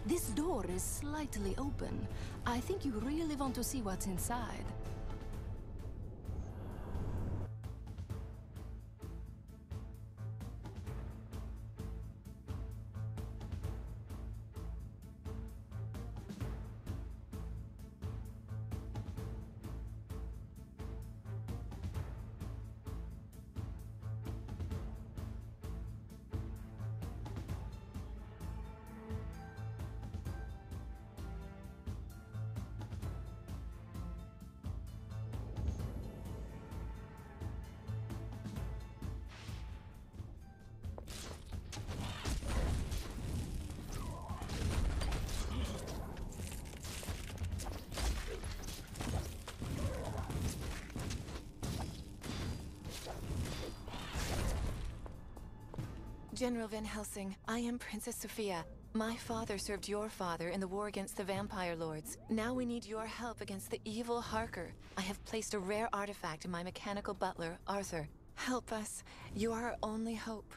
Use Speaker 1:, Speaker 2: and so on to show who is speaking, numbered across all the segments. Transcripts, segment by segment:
Speaker 1: This door is slightly open. I think you really want to see what's inside.
Speaker 2: General Van Helsing, I am Princess Sophia. My father served your father in the war against the vampire lords. Now we need your help against the evil Harker. I have placed a rare artifact in my mechanical butler, Arthur. Help us. You are our only hope.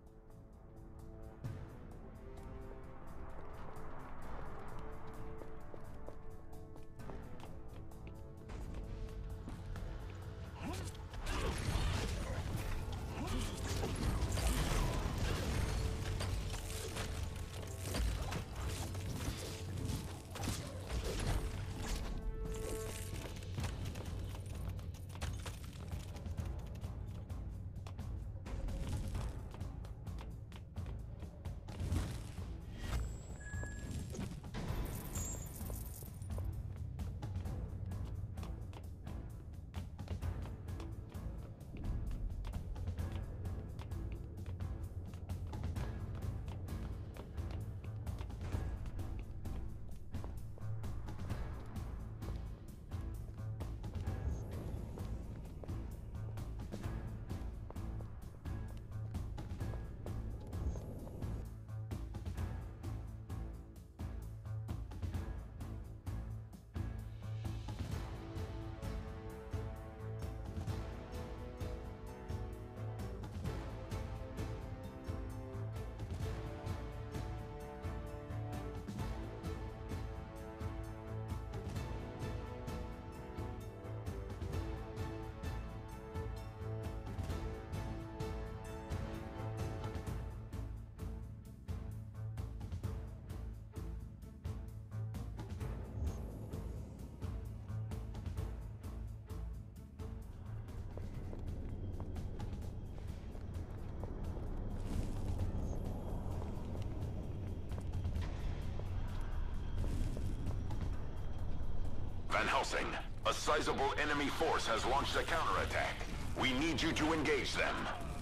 Speaker 3: Van Helsing, a sizable enemy force has launched a counterattack. We need you to engage them.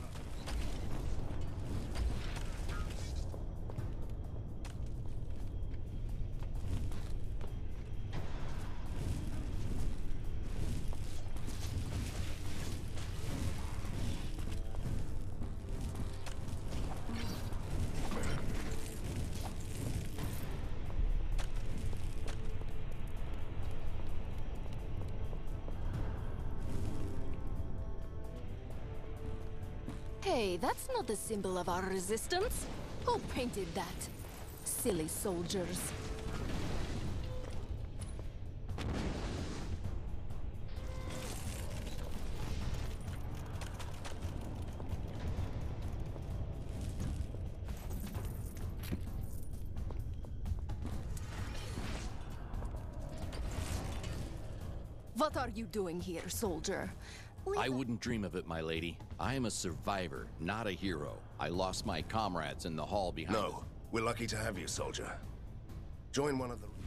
Speaker 1: Hey, that's not the symbol of our resistance. Who painted that? Silly soldiers. What are you doing here, soldier?
Speaker 4: I wouldn't dream of it, my lady. I am a survivor, not a hero. I lost my comrades in the hall behind
Speaker 5: No, we're lucky to have you, soldier. Join one of the...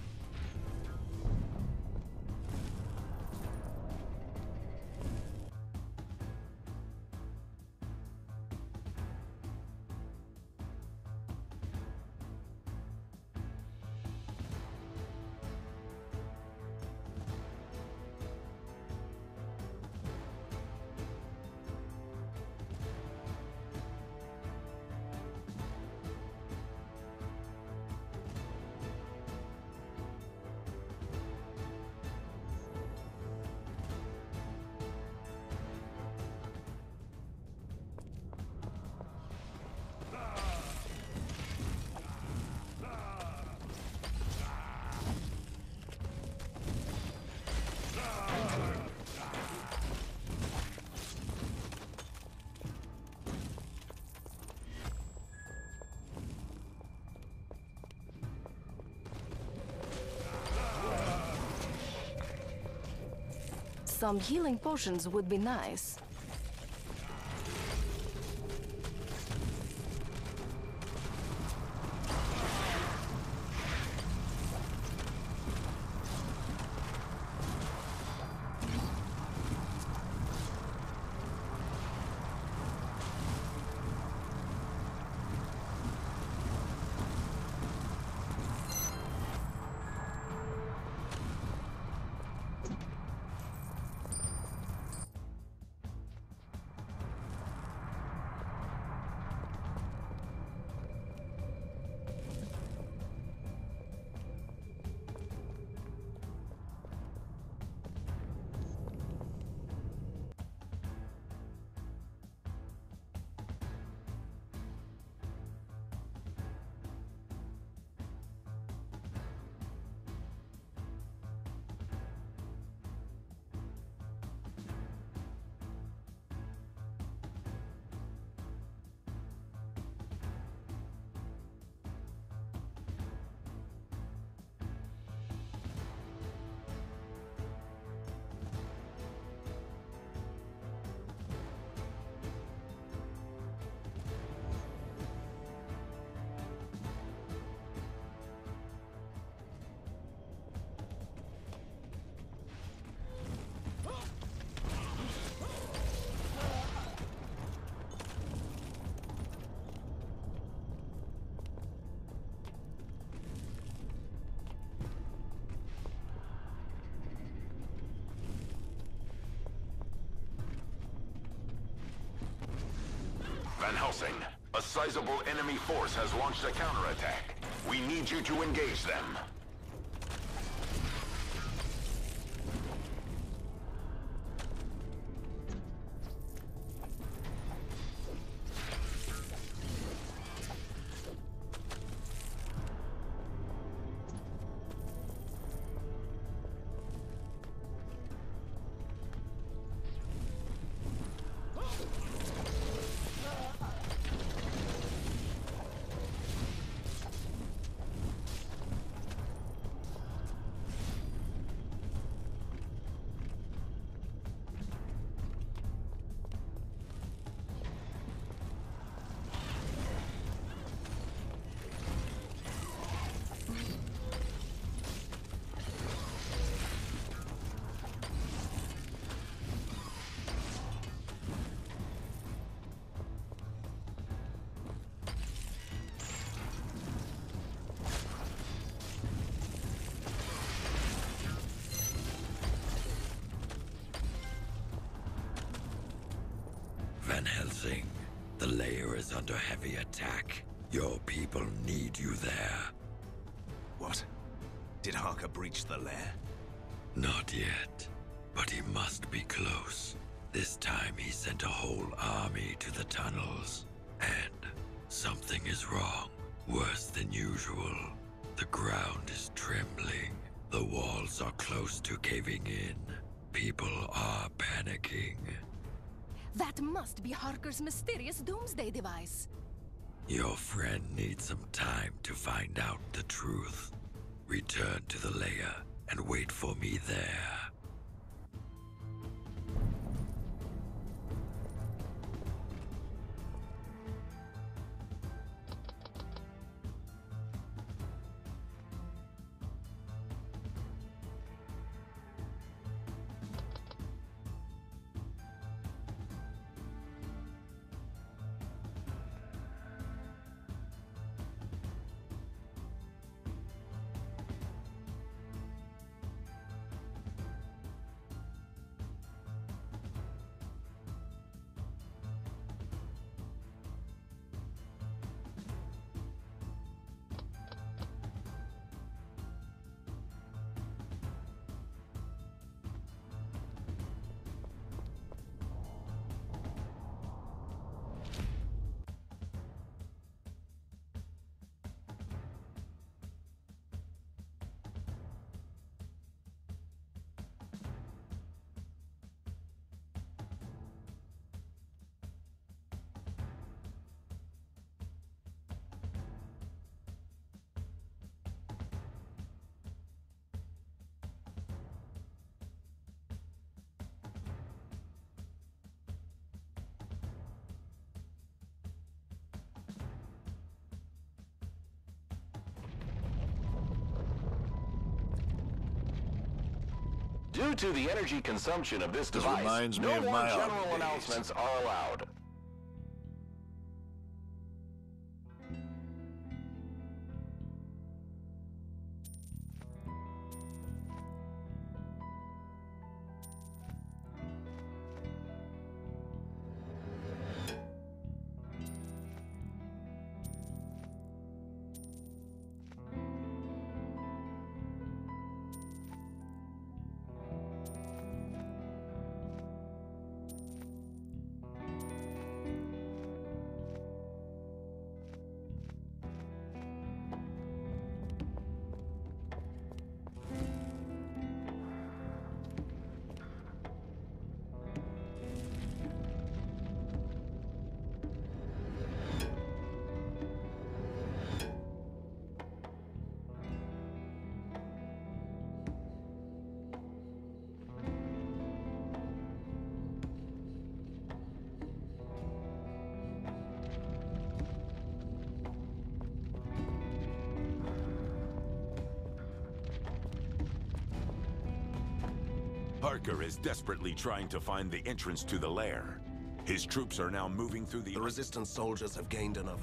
Speaker 1: Some healing potions would be nice.
Speaker 3: Van Helsing, a sizable enemy force has launched a counterattack. We need you to engage them.
Speaker 6: Van Helsing, the lair is under heavy attack. Your people need you there.
Speaker 5: What? Did Harker breach the lair?
Speaker 6: Not yet, but he must be close. This time he sent a whole army to the tunnels. And something is wrong, worse than usual. The ground is trembling. The walls are close to caving in. People are panicking.
Speaker 1: That must be Harker's mysterious doomsday device.
Speaker 6: Your friend needs some time to find out the truth. Return to the lair and wait for me there.
Speaker 3: Due to the energy consumption of this
Speaker 5: This
Speaker 3: device,
Speaker 5: reminds me
Speaker 3: no
Speaker 5: of
Speaker 3: more
Speaker 5: my
Speaker 3: general
Speaker 5: old days.
Speaker 3: announcements are allowed.
Speaker 7: Harker is desperately trying to find the entrance to the lair. His troops are now moving through the...
Speaker 5: The Resistance soldiers have gained enough.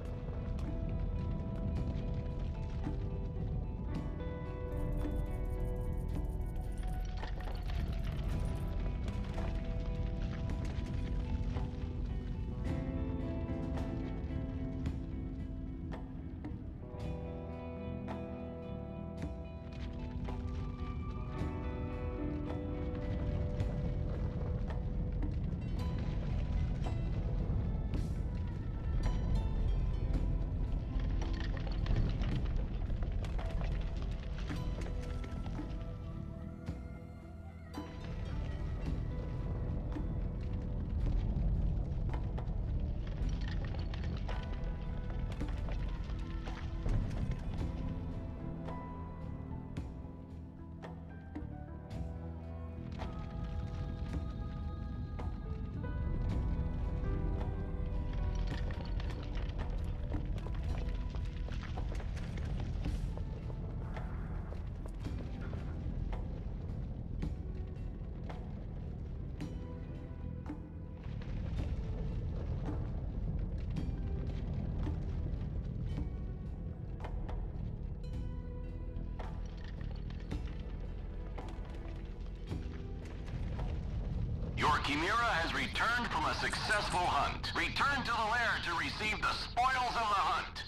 Speaker 3: Your Chimera has returned from a successful hunt. Return to the lair to receive the spoils of the hunt.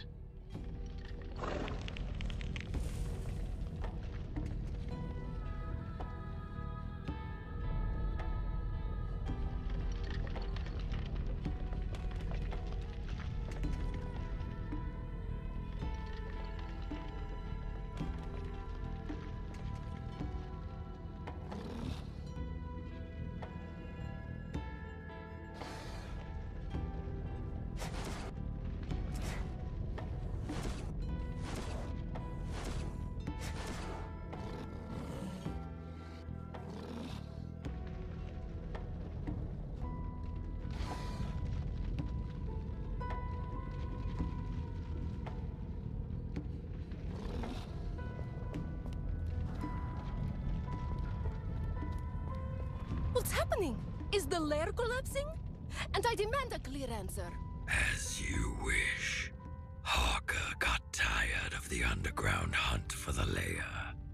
Speaker 1: What's happening? Is the lair collapsing? And I demand a clear answer.
Speaker 6: As you wish. Harker got tired of the underground hunt for the lair.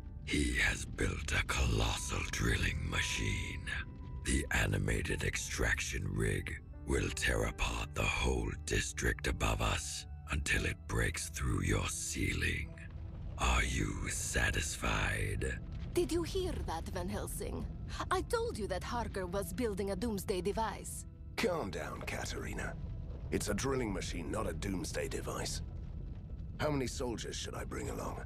Speaker 6: He has built a colossal drilling machine. The animated extraction rig will tear apart the whole district above us until it breaks through your ceiling. Are you satisfied?
Speaker 1: Did you hear that, Van Helsing? I told you that Harker was building a doomsday device.
Speaker 5: Calm down, Katerina. It's a drilling machine, not a doomsday device. How many soldiers should I bring along?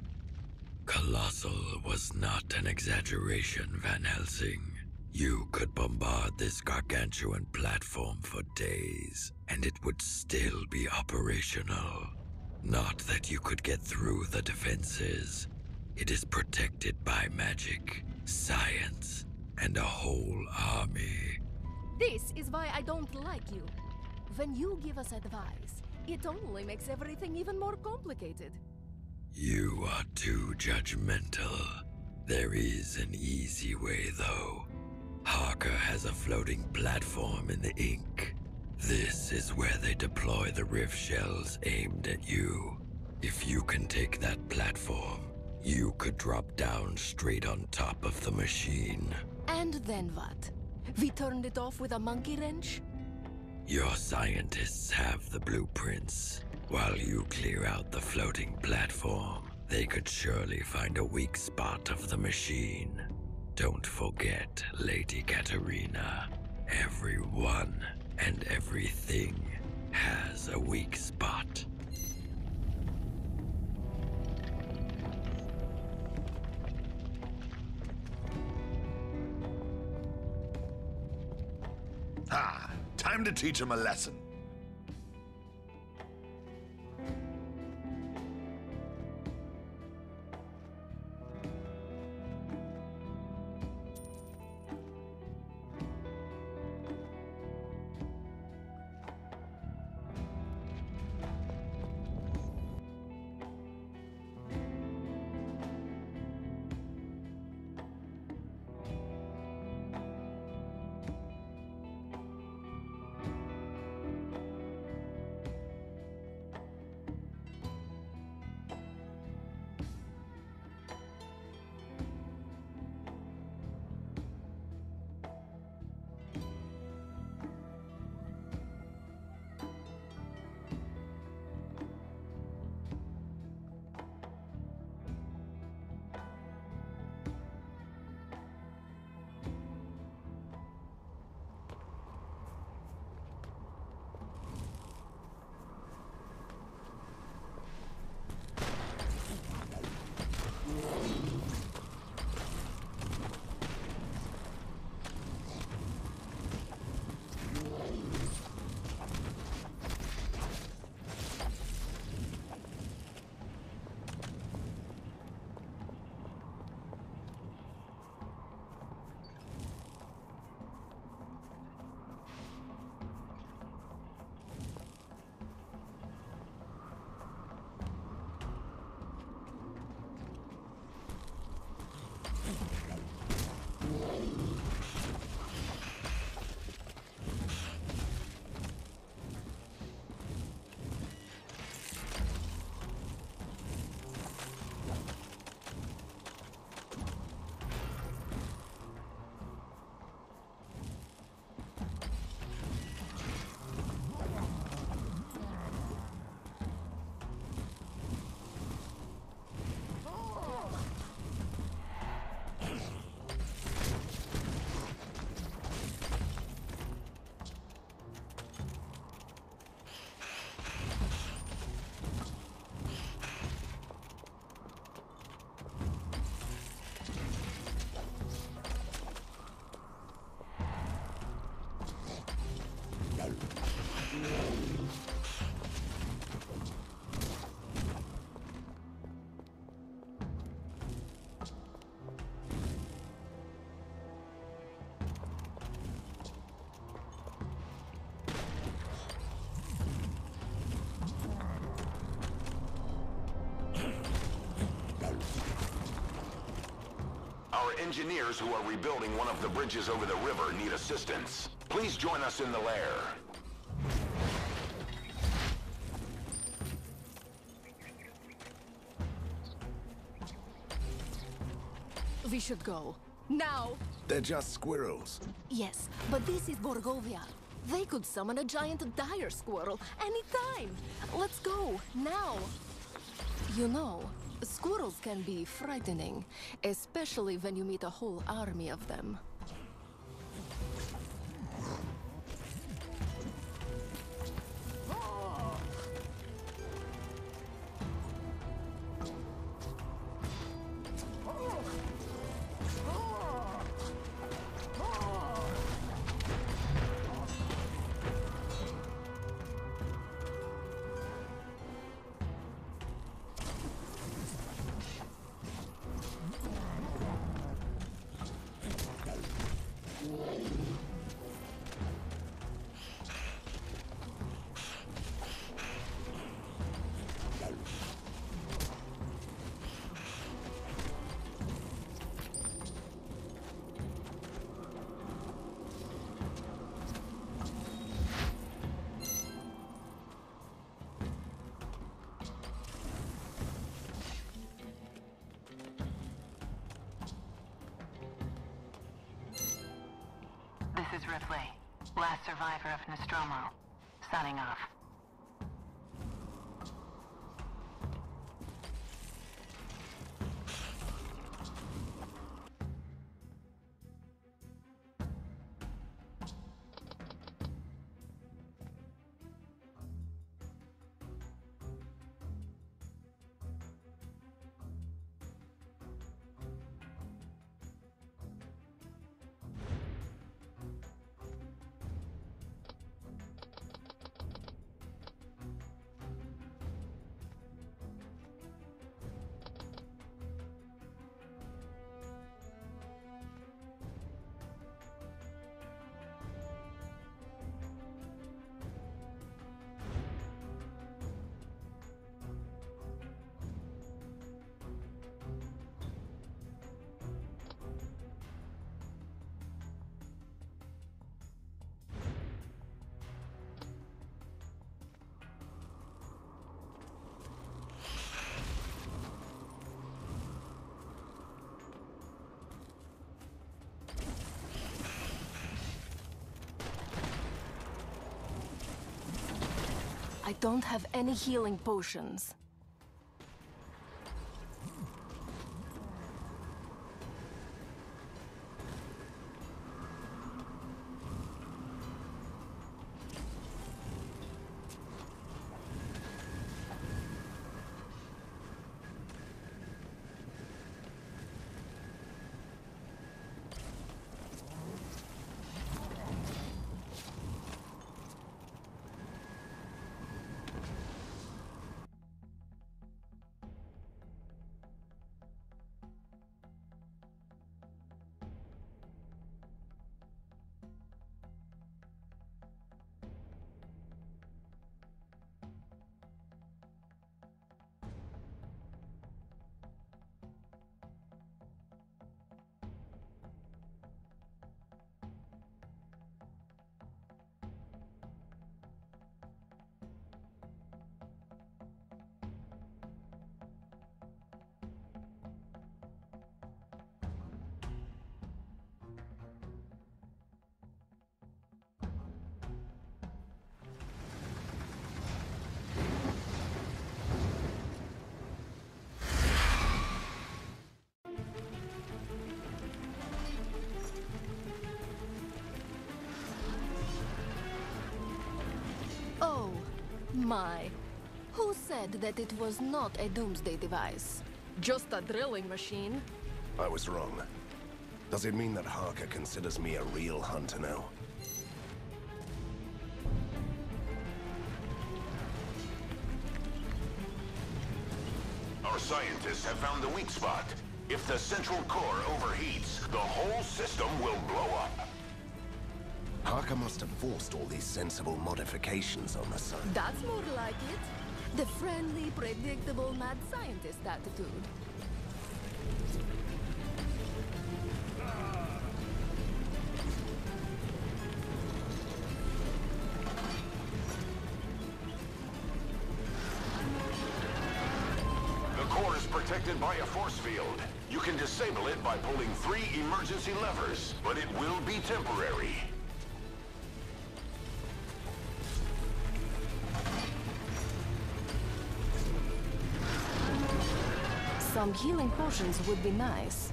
Speaker 6: Colossal was not an exaggeration, Van Helsing. You could bombard this gargantuan platform for days, and it would still be operational. Not that you could get through the defenses. It is protected by magic, science, and a whole army.
Speaker 1: This is why I don't like you. When you give us advice, it only makes everything even more complicated.
Speaker 6: You are too judgmental. There is an easy way, though. Harker has a floating platform in the ink. This is where they deploy the rift shells aimed at you. If you can take that platform, you could drop down straight on top of the machine.
Speaker 1: And then what? We turned it off with a monkey wrench?
Speaker 6: Your scientists have the blueprints. While you clear out the floating platform, they could surely find a weak spot of the machine. Don't forget, Lady Katarina. Everyone and everything has a weak spot.
Speaker 8: Ah, time to teach him a lesson.
Speaker 3: Our engineers who are rebuilding one of the bridges over the river need assistance. Please join us in the lair.
Speaker 1: We should go. Now!
Speaker 5: They're just squirrels.
Speaker 1: Yes, but this is Borgovia. They could summon a giant dire squirrel anytime. Let's go, now. You know, squirrels can be frightening, especially when you meet a whole army of them.
Speaker 9: Last survivor of Nostromo. Signing off.
Speaker 1: I don't have any healing potions. Oh, my. Who said that it was not a doomsday device? Just a drilling machine?
Speaker 5: I was wrong. Does it mean that Harker considers me a real hunter now?
Speaker 3: Our scientists have found the weak spot. If the central core overheats, the whole system will blow up.
Speaker 5: Harker must have forced all these sensible modifications on the sun.
Speaker 1: That's more like it. The friendly, predictable mad scientist attitude.
Speaker 3: The core is protected by a force field. You can disable it by pulling 3 emergency levers, but it will be temporary.
Speaker 1: Some healing potions would be nice.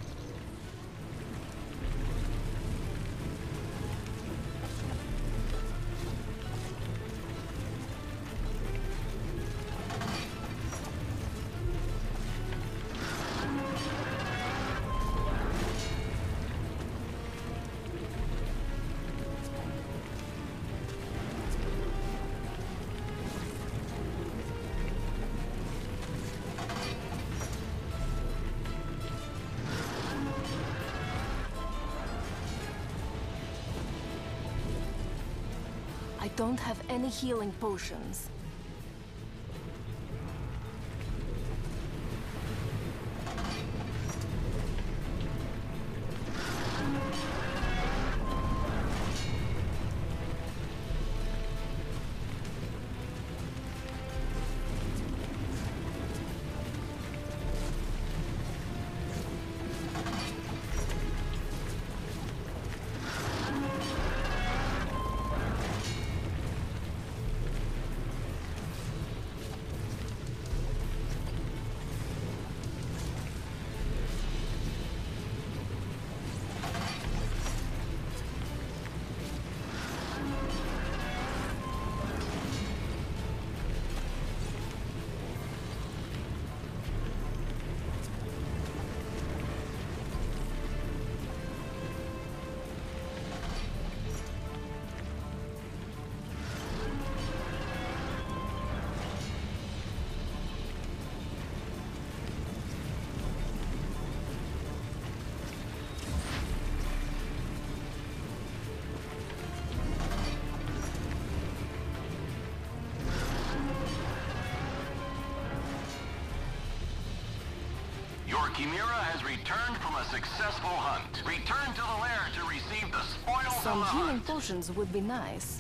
Speaker 1: I don't have any healing potions.
Speaker 3: Chimera has returned from a successful hunt. Return to the lair to receive the spoils of
Speaker 1: Some
Speaker 3: the
Speaker 1: healing
Speaker 3: hunt.
Speaker 1: potions would be nice.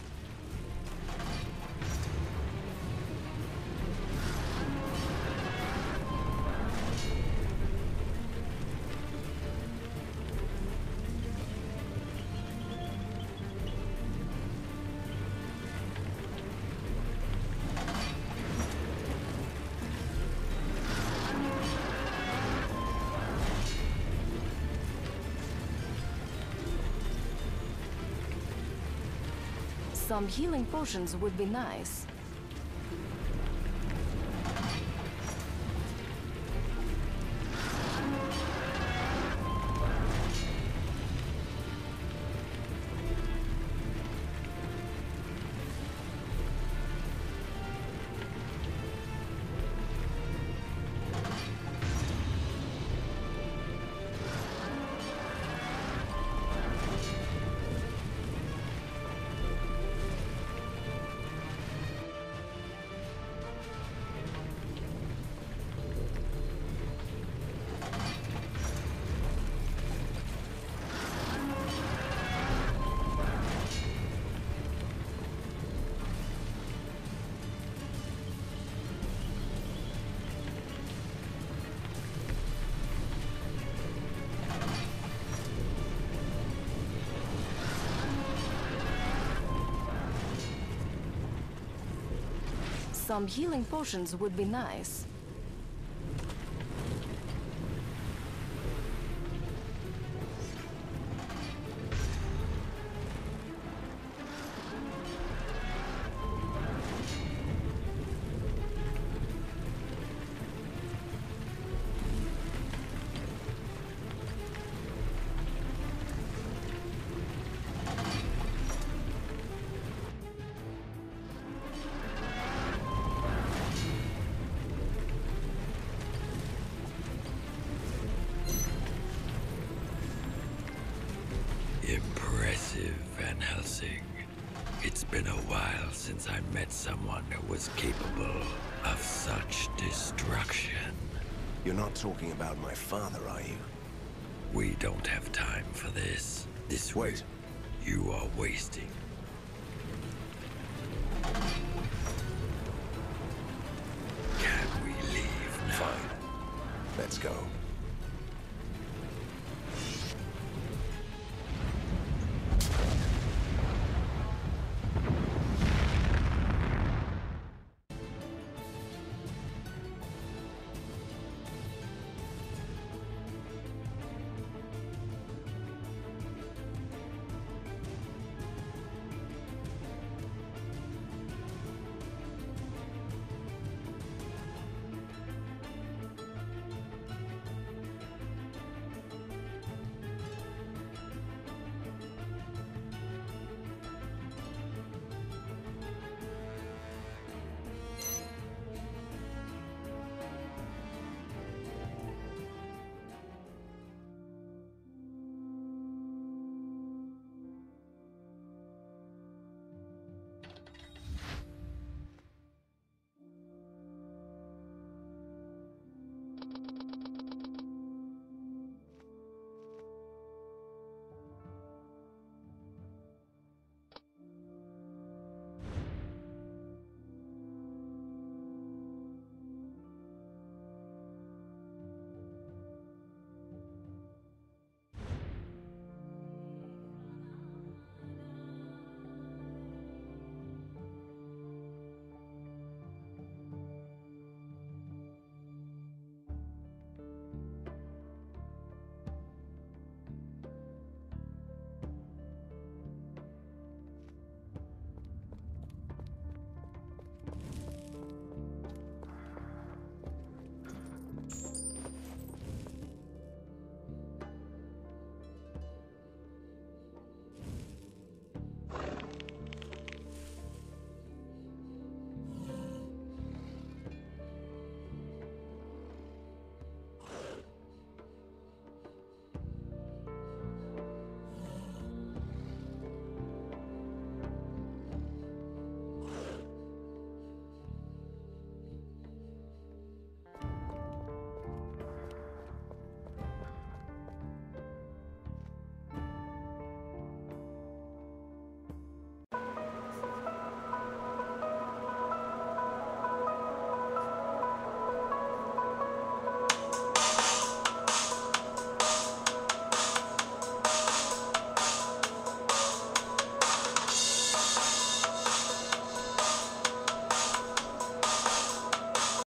Speaker 1: Some healing potions would be nice. Some healing potions would be nice.
Speaker 6: Impressive, Van Helsing. It's been a while since I met someone who was capable of such destruction.
Speaker 5: You're not talking about my father, are you?
Speaker 6: We don't have time for this.
Speaker 5: Wait.
Speaker 6: You are wasting. Can we leave now?
Speaker 5: Fine. Let's go.